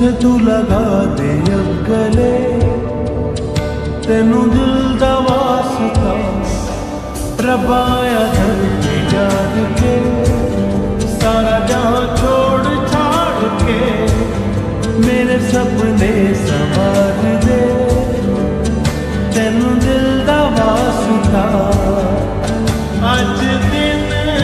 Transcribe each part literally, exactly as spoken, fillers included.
उसे तू लगा दे अब गले, तेनू दिल दा वास्ता रबाया धरती जाग के, सारा जहां छोड़ छाड़ के मेरे सपने संवार दे, तेनू दिल दा वास्ता। अज दिन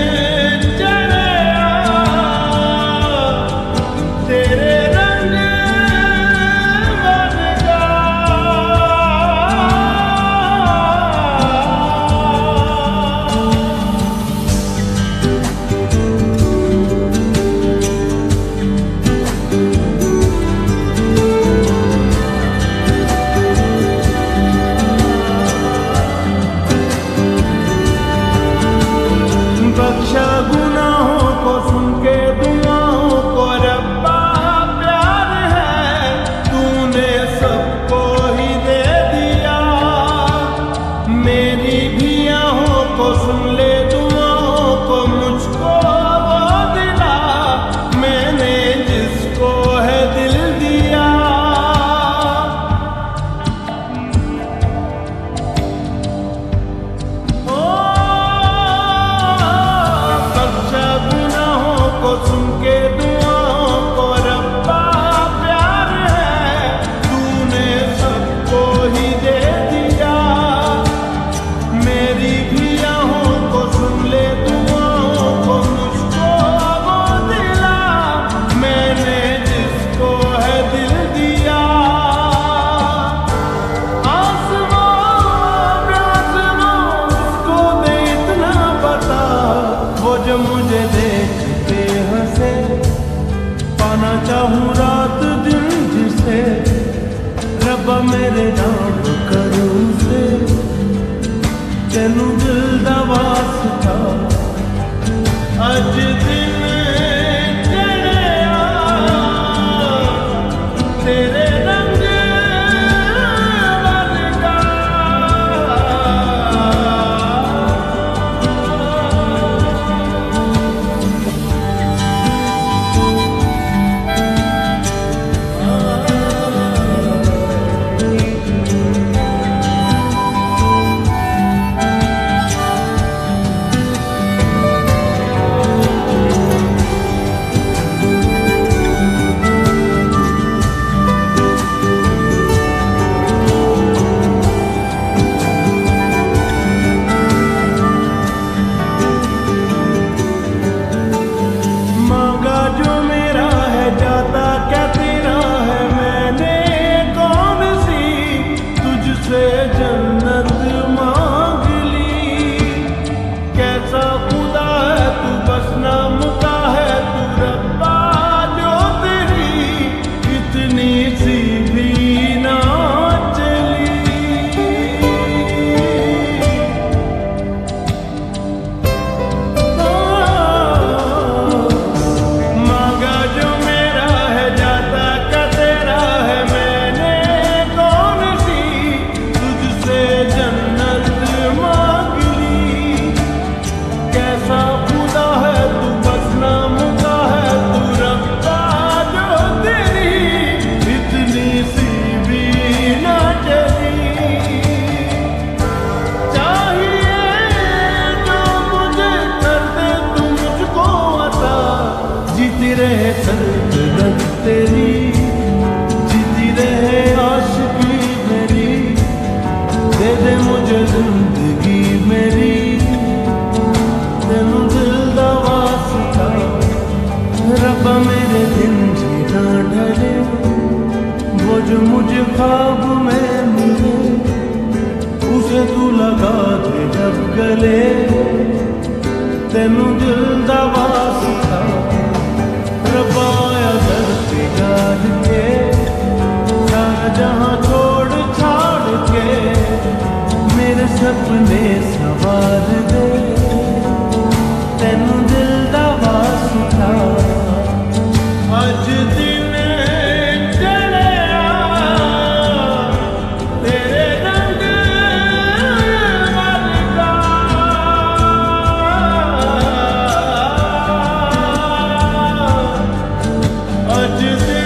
बख्शा गुनाहों को सुन के दुआओं को रब्बा प्यार है, तूने सबको ही दे दिया। मेरी भी आहों को सुन ले दुआओं को, मुझको वो दिला मैंने जिसको है दिल दिया। सुन के दुआओं को रब्बा प्यार है, तूने सबको ही दे दिया। मेरी भी आहों को सुन ले दुआओं को, मुझको वो दिला मैंने जिसको है दिल दिया। आसमां आसमां उसको दे इतना बता, वो जो मुझे देख हंसे, पाना चाहूं रात दिन जिसे, रब्बा मेरे नाम करूं से, तेनू दिल दा वास्ता। अज दिन चढ़िया तेरे रंग वर्गा, जन्नत मांग ली। कैसा खुदा है तू, बस नाम का है तू रब्बा, जो तेरी इतनी सी भी ना चली। मांगा जो मेरा है, जाता का तेरा है, मैंने कौन सी तुझसे जन्नत मांग ली। कैसा खुदा है तू, बस नाम का है तू रब्बा, जो तेरी इतनी सी भी ना चली। चाहिए जो मुझे कर दे तू मुझको अता, जीती रहे सल्तनत तेरी, जीती रहे आशिकी मेरी, दे दे मुझे जिंदगी मेरी, तेनू दिल दा वास्ता। रब्बा मेरे दिन जीना ढले, वो जो मुझे ख्वाब में मिले, उसे तू लगा दे जब गले, तेनू दिल दा वास्ता। रबाया धरती जाग के, सारा जहां छोड़ छाड़ के मेरे सपने संवार दे, तेनू दिल दा वास्ता। अज दिन चढ़िया तेरे रंग वर्गा, अज दिन